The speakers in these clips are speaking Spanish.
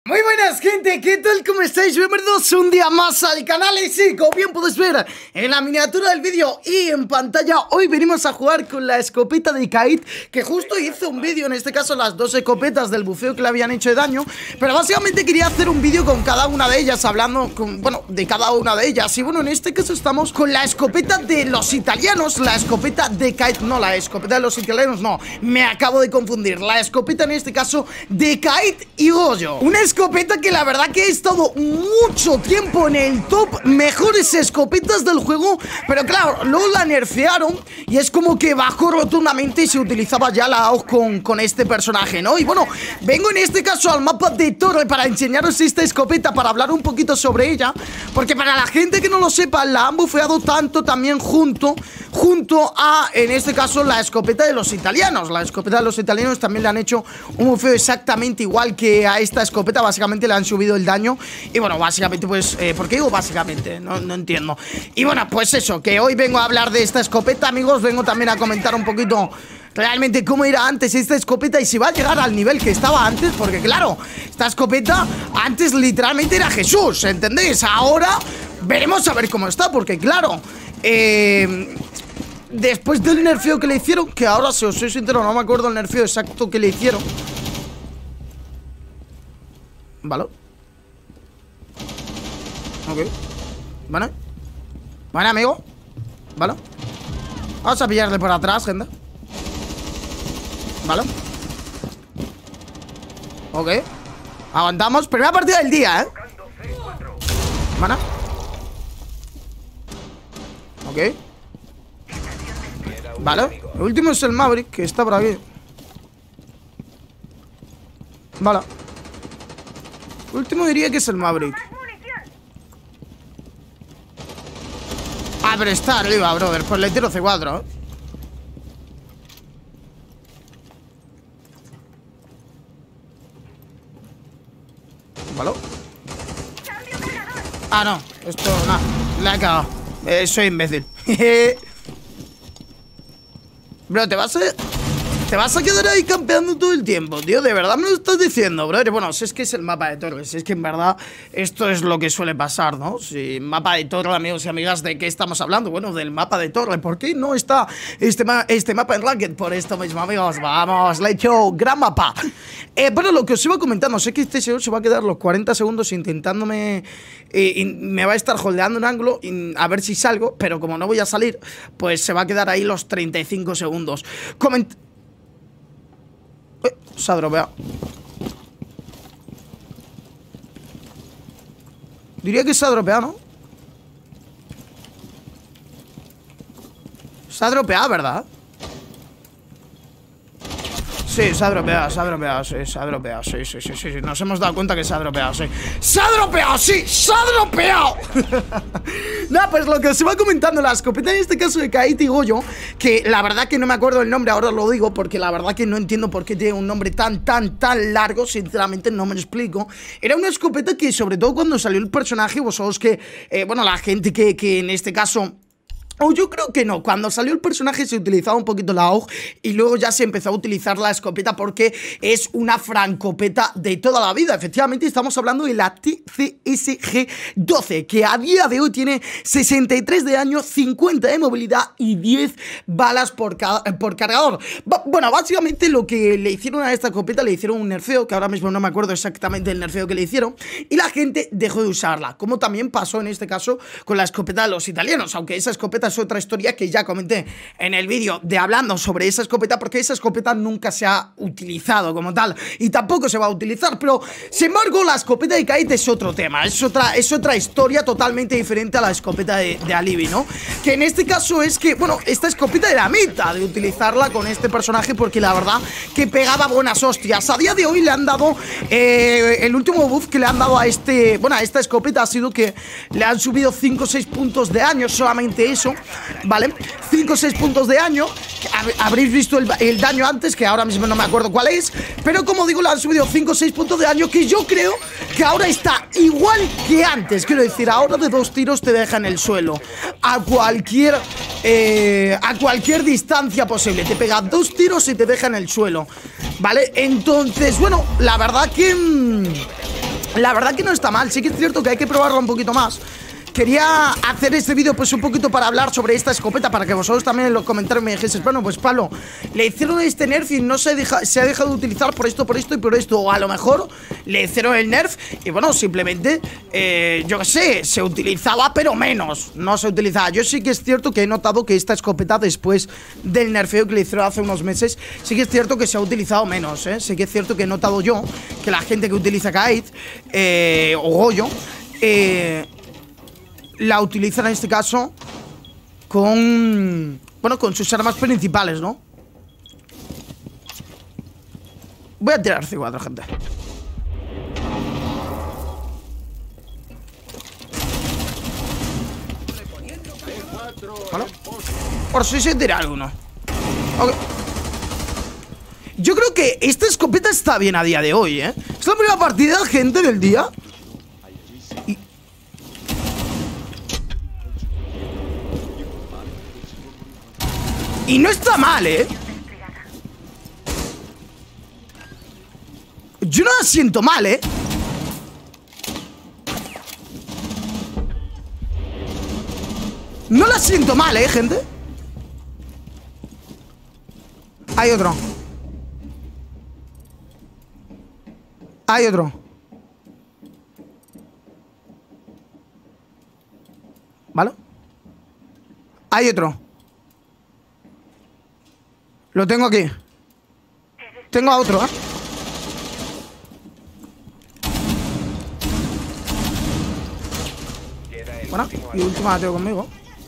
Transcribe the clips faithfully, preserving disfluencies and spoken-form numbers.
Muy buenas, gente, ¿qué tal? ¿Cómo estáis? Bienvenidos un día más al canal. Y sí, como bien podéis ver en la miniatura del vídeo y en pantalla, hoy venimos a jugar con la escopeta de Kaid, que justo hizo un vídeo, en este caso las dos escopetas del bufeo que le habían hecho de daño. Pero básicamente quería hacer un vídeo con cada una de ellas, hablando con, bueno, de cada una de ellas. Y bueno, en este caso estamos con la escopeta de los italianos, la escopeta de Kaid. No, la escopeta de los italianos, no, me acabo de confundir. La escopeta en este caso de Kaid y Goyo. Una escopeta que la verdad que ha estado mucho tiempo en el top mejores escopetas del juego, pero claro, luego la nerfearon y es como que bajó rotundamente y se utilizaba ya la A U G con, con este personaje, ¿no? Y bueno, vengo en este caso al mapa de Torre para enseñaros esta escopeta, para hablar un poquito sobre ella, porque para la gente que no lo sepa, la han bufeado tanto también junto, junto a, en este caso, la escopeta de los italianos. La escopeta de los italianos también le han hecho un bufeo exactamente igual que a esta escopeta. Básicamente le han subido el daño. Y bueno, básicamente pues, eh, ¿por qué digo básicamente? No, no entiendo. Y bueno, pues eso, que hoy vengo a hablar de esta escopeta, amigos. Vengo también a comentar un poquito realmente cómo era antes esta escopeta y si va a llegar al nivel que estaba antes. Porque claro, esta escopeta antes literalmente era Jesús, ¿entendéis? Ahora veremos a ver cómo está, porque claro, eh... después del nerfeo que le hicieron, que ahora, si os soy sincero, no me acuerdo el nerfeo exacto que le hicieron. Vale. Ok. Vale. Vale, amigo. Vale. Vamos a pillarle por atrás, gente. Vale. Ok. Aguantamos. Primera partida del día, ¿eh? Vale. Ok. Vale. El último es el Maverick, que está por aquí. Vale. El último diría que es el Maverick. Ah, pero está arriba, brother. Pues le tiro C cuatro, ¿eh? ¿Vale? Ah, no. Esto, nada. La he cagado. Eh, soy imbécil. Bro, te vas a... Te vas a quedar ahí campeando todo el tiempo, tío. De verdad me lo estás diciendo, bro. Bueno, si es que es el mapa de Torre. Si es que en verdad esto es lo que suele pasar, ¿no? Si mapa de Torre, amigos y amigas, ¿de qué estamos hablando? Bueno, del mapa de Torre. ¿Por qué no está este, ma este mapa en Ranked? Por esto mismo, amigos. Vamos, let's go. Gran mapa. Eh, bueno, lo que os iba comentando, sé que este señor se va a quedar los cuarenta segundos intentándome... Eh, y me va a estar holdeando un ángulo y a ver si salgo, pero como no voy a salir, pues se va a quedar ahí los treinta y cinco segundos. Coment... Eh, se ha dropeado. Diría que se ha dropeado, ¿no? Se ha dropeado, ¿verdad? Sí, se ha dropeado, se ha dropeado, sí, se ha dropeado, sí, sí, sí, sí, sí. Nos hemos dado cuenta que se ha dropeado, sí. ¡Se ha dropeado, sí! ¡Se ha dropeado! Nada, pues lo que os iba comentando, la escopeta en este caso de Kaid y Goyo, que la verdad que no me acuerdo el nombre, ahora lo digo, porque la verdad que no entiendo por qué tiene un nombre tan, tan, tan largo, sinceramente no me lo explico. Era una escopeta que, sobre todo cuando salió el personaje, vosotros que, eh, bueno, la gente que, que en este caso... O oh, yo creo que no, cuando salió el personaje se utilizaba un poquito la A U G y luego ya se empezó a utilizar la escopeta porque es una francopeta de toda la vida. Efectivamente estamos hablando de la T C S G doce, que a día de hoy tiene sesenta y tres de daño, cincuenta de movilidad y diez balas por, por cargador. Ba bueno, básicamente lo que le hicieron a esta escopeta, le hicieron un nerfeo, que ahora mismo no me acuerdo exactamente el nerfeo que le hicieron, y la gente dejó de usarla, como también pasó en este caso con la escopeta de los italianos, aunque esa escopeta es otra historia que ya comenté en el vídeo de hablando sobre esa escopeta, porque esa escopeta nunca se ha utilizado como tal y tampoco se va a utilizar. Pero sin embargo la escopeta de Kaid es otro tema, es otra, es otra historia totalmente diferente a la escopeta de, de Alibi, ¿no? Que en este caso es que, bueno, esta escopeta era meta de utilizarla con este personaje porque la verdad que pegaba buenas hostias. A día de hoy le han dado eh, el último buff que le han dado a este, bueno, a esta escopeta ha sido que le han subido cinco o seis puntos de daño, solamente eso. ¿Vale? cinco o seis puntos de daño. Habréis visto el, el daño antes, que ahora mismo no me acuerdo cuál es, pero como digo, le han subido cinco o seis puntos de daño, que yo creo que ahora está igual que antes. Quiero decir, ahora de dos tiros te deja en el suelo a cualquier eh, a cualquier distancia posible. Te pega dos tiros y te deja en el suelo, ¿vale? Entonces, bueno, la verdad que... Mmm, la verdad que no está mal. Sí que es cierto que hay que probarlo un poquito más. Quería hacer este vídeo pues un poquito para hablar sobre esta escopeta, para que vosotros también en los comentarios me dijeseis, bueno, pues Pablo, le hicieron este nerf y no se, deja, se ha dejado de utilizar por esto, por esto y por esto. O a lo mejor le hicieron el nerf y bueno, simplemente, eh, yo qué sé, se utilizaba pero menos. No se utilizaba. Yo sí que es cierto que he notado que esta escopeta, después del nerfeo que le hicieron hace unos meses, sí que es cierto que se ha utilizado menos, ¿eh? Sí que es cierto que he notado yo que la gente que utiliza Kite eh, o Goyo, eh... la utilizan en este caso con... bueno, con sus armas principales, ¿no? Voy a tirar C cuatro, gente. ¿Vale? Por si se tira alguno. Ok. Yo creo que esta escopeta está bien a día de hoy, ¿eh? Es la primera partida, gente, del día. Y... Y no está mal, ¿eh? Yo no la siento mal, ¿eh? No la siento mal, ¿eh, gente? Hay otro. Hay otro. ¿Vale? Hay otro. Lo tengo aquí. Tengo a otro, ¿eh? Bueno, y última la tengo conmigo.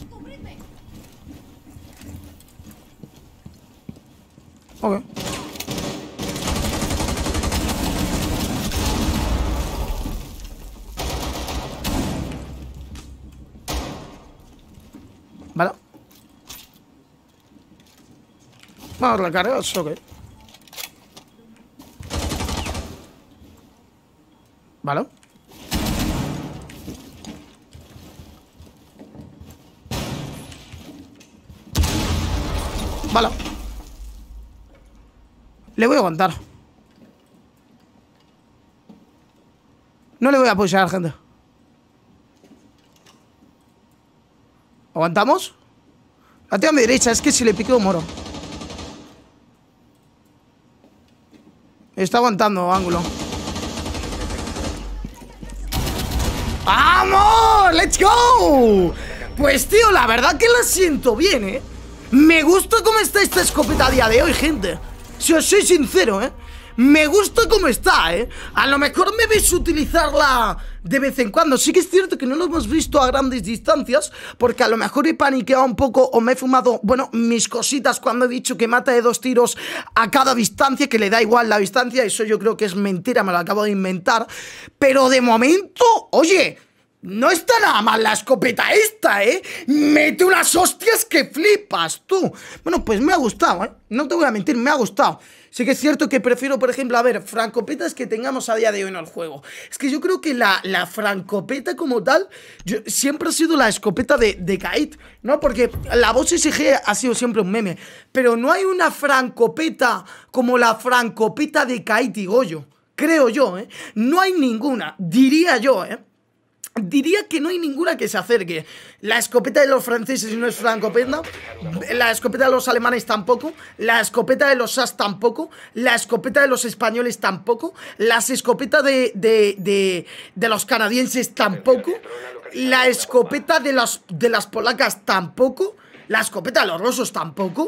Ok. Vale. Vamos a recargar, ok. Vale. Vale. Le voy a aguantar. No le voy a apoyar, gente. ¿Aguantamos? La tengo a mi derecha, es que si le piqueo moro. Está aguantando ángulo. ¡Vamos! ¡Let's go! Pues tío, la verdad que la siento bien, ¿eh? Me gusta cómo está esta escopeta a día de hoy, gente. Si os soy sincero, ¿eh? Me gusta cómo está, ¿eh? A lo mejor me veis utilizarla de vez en cuando. Sí que es cierto que no lo hemos visto a grandes distancias, porque a lo mejor he paniqueado un poco o me he fumado, bueno, mis cositas cuando he dicho que mata de dos tiros a cada distancia, que le da igual la distancia. Eso yo creo que es mentira, me lo acabo de inventar. Pero de momento, oye, no está nada mal la escopeta esta, ¿eh? Mete unas hostias que flipas, tú. Bueno, pues me ha gustado, ¿eh? No te voy a mentir, me ha gustado. Sí que es cierto que prefiero, por ejemplo, a ver, francopetas que tengamos a día de hoy en el juego. Es que yo creo que la, la francopeta como tal, yo, siempre ha sido la escopeta de, de Kite, ¿no? Porque la voz S G ha sido siempre un meme. Pero no hay una francopeta como la francopeta de Kite y Goyo. Creo yo, ¿eh? No hay ninguna, diría yo, ¿eh? Diría que no hay ninguna que se acerque. La escopeta de los franceses no es francopeta. La escopeta de los alemanes tampoco. La escopeta de los S A S tampoco. La escopeta de los españoles tampoco. Las escopetas de, de, de, de los canadienses tampoco. La escopeta de, los, de las polacas tampoco. La escopeta de los rusos tampoco.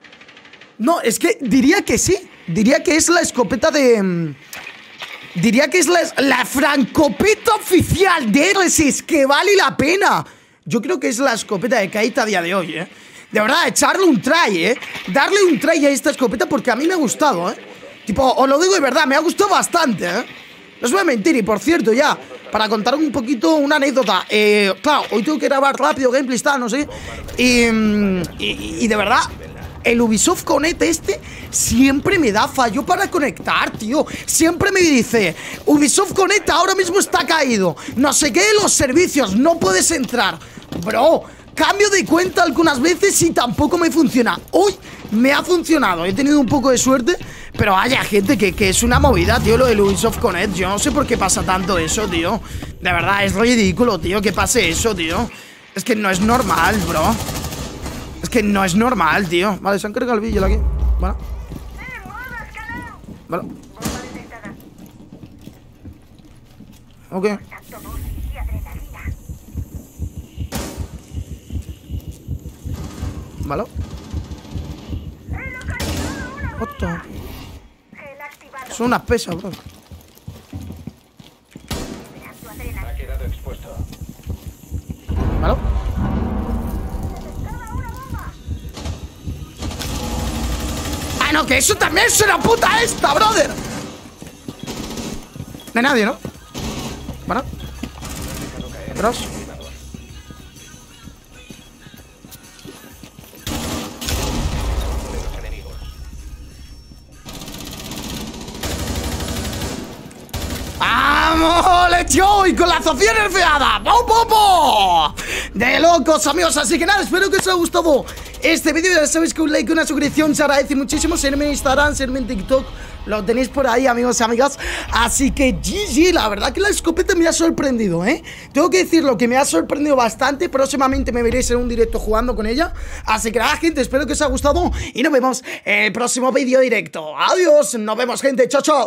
No, es que diría que sí. Diría que es la escopeta de... Diría que es la, la francopeta oficial de R S S, que vale la pena. Yo creo que es la escopeta de Kite a día de hoy, ¿eh? De verdad, echarle un try, ¿eh? Darle un try a esta escopeta porque a mí me ha gustado, ¿eh? Tipo, os lo digo de verdad, me ha gustado bastante, ¿eh? No os voy a mentir, y por cierto, ya, para contar un poquito una anécdota, eh, claro, hoy tengo que grabar rápido, gameplay, está, no sé. Y, y, y de verdad... El Ubisoft Connect este siempre me da fallo para conectar, tío. Siempre me dice, Ubisoft Connect ahora mismo está caído. No sé qué de los servicios, no puedes entrar. Bro, cambio de cuenta algunas veces y tampoco me funciona. Hoy me ha funcionado, he tenido un poco de suerte, Pero haya gente que, que es una movida, tío, lo de Ubisoft Connect. Yo no sé por qué pasa tanto eso, tío. De verdad, es ridículo, tío, que pase eso, tío. Es que no es normal, bro. Es que no es normal, tío. Vale, se han cargado el vídeo aquí. Bueno. Vale. Ok. Vale. Hostia. Son unas pesas, bro. Ha quedado expuesto. ¿Vale? Ah, no, que eso también es una puta esta, brother. No hay nadie, ¿no? ¿Vale? Cross. ¡Vamos, lecho! ¡Y con la Sofía nerfeada! ¡Pum, pum, pum! De locos, amigos. Así que nada, espero que os haya gustado este vídeo. Ya sabéis que un like y una suscripción se agradece muchísimo. Seguirme en Instagram, seguirme en TikTok. Lo tenéis por ahí, amigos y amigas. Así que G G, la verdad que la escopeta me ha sorprendido, ¿eh? Tengo que decirlo, que me ha sorprendido bastante. Próximamente me veréis en un directo jugando con ella. Así que nada, gente, espero que os haya gustado. Y nos vemos en el próximo vídeo directo. Adiós, nos vemos, gente, chao, chao.